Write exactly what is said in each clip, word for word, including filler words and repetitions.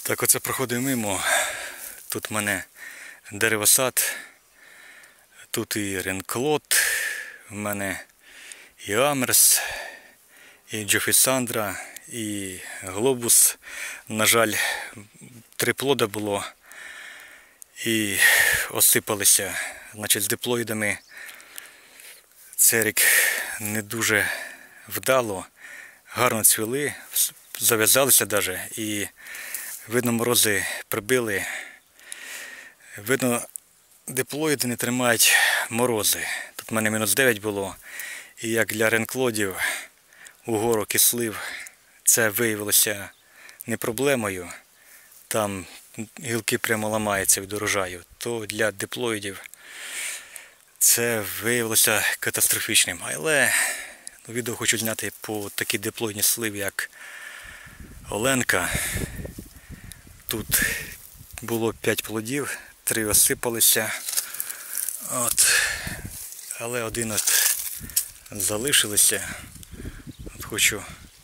Так, оце проходив мимо. Тут в мене деревосад, тут і ренклот, в мене і Амерс, і Джофісандра, і глобус. На жаль, три плода було і осипалися. Значить, з диплоїдами цей рік не дуже вдало, гарно цвіли, зав'язалися навіть і видно, морози прибили. Видно, диплоїди не тримають морози. Тут в мене мінус дев'ять було. І як для ренклодів угору кислив, це виявилося не проблемою. Там гілки прямо ламаються від урожаю. То для диплоїдів це виявилося катастрофічним. Але відео хочу зняти по такій диплоїдній сливі, як Оленка. Тут було п'ять плодів, три осипалися, от. Але один от залишилися. От хочу,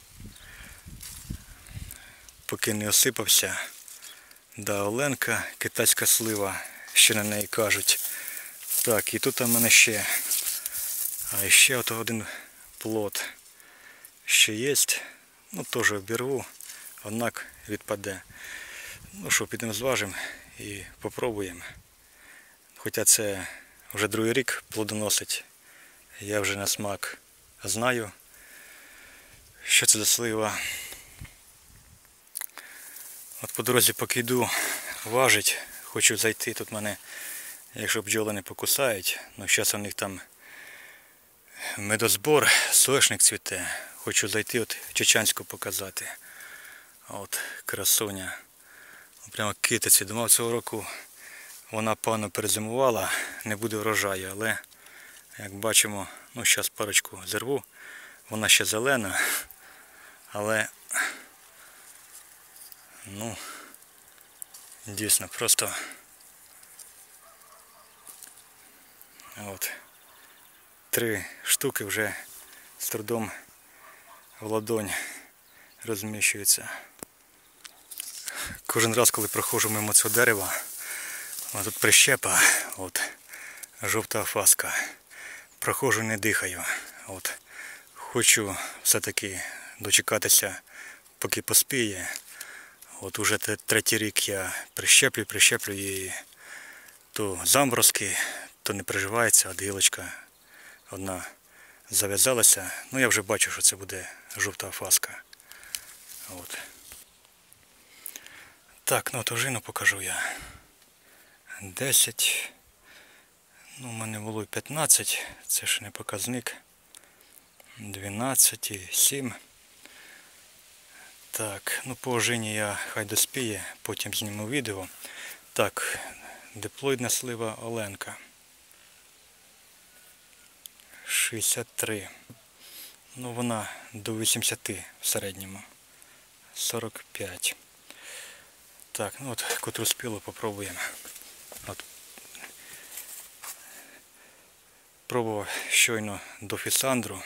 поки не осипався, да, Оленка, китайська слива, ще на неї кажуть. Так, і тут у мене ще, а ще от один плод ще є, ну теж обірву, однак відпаде. Ну що, підемо зважимо і попробуємо. Хоча це вже другий рік плодоносить. Я вже на смак знаю, що це за слива. От по дорозі поки йду важить, хочу зайти. Тут мене, якщо бджоли не покусають, ну зараз у них там медозбор, соняшник цвіте. Хочу зайти, от чечанську показати. От красуня. Прямо китиці. Думав, цього року вона певно перезимувала, не буде врожаю, але як бачимо, ну зараз парочку зірву, вона ще зелена, але ну дійсно просто от три штуки вже з трудом в ладонь розміщуються. Кожен раз, коли проходжу мимо цього дерева, тут прищепа, от, жовта фаска. Проходжу, не дихаю. От, хочу все-таки дочекатися, поки поспіє. От уже третій рік я прищеплю, прищеплю і то заморозки, то не приживається, от гілочка одна зав'язалася. Ну я вже бачу, що це буде жовта фаска. От. Так, ну отожину покажу я. десять. Ну, у мене було п'ятнадцять, це ж не показник. дванадцять, сім. Так, ну по ожині я хай доспіє, потім зніму відео. Так, диплоїдна слива Оленка. шістдесят три. Ну вона до вісімдесяти в середньому. сорок п'ять. Так, ну от котру спілу попробуємо. От. Пробував щойно Джофісандру.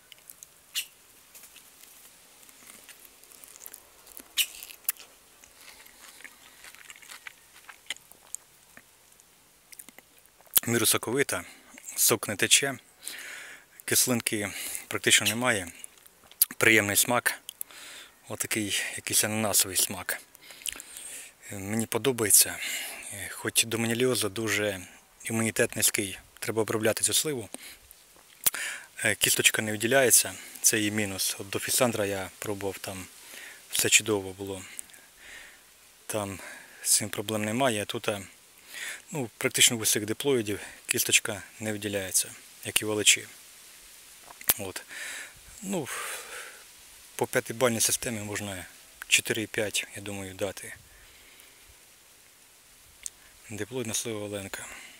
Міру соковита, сок не тече, кислинки практично немає, приємний смак, отакий якийсь ананасовий смак. Мені подобається, хоч до маніліозу дуже імунітет низький, треба обробляти цю сливу. Кісточка не виділяється, це її мінус. От Джофісандра я пробував, там все чудово було. Там з цим проблем немає, а тут ну, практично у всіх диплоїдів кісточка не виділяється, як і величі. От. Ну, по п'ятибальній системі можна чотири і п'ять, я думаю, дати. Диплоїдна слива Оленка.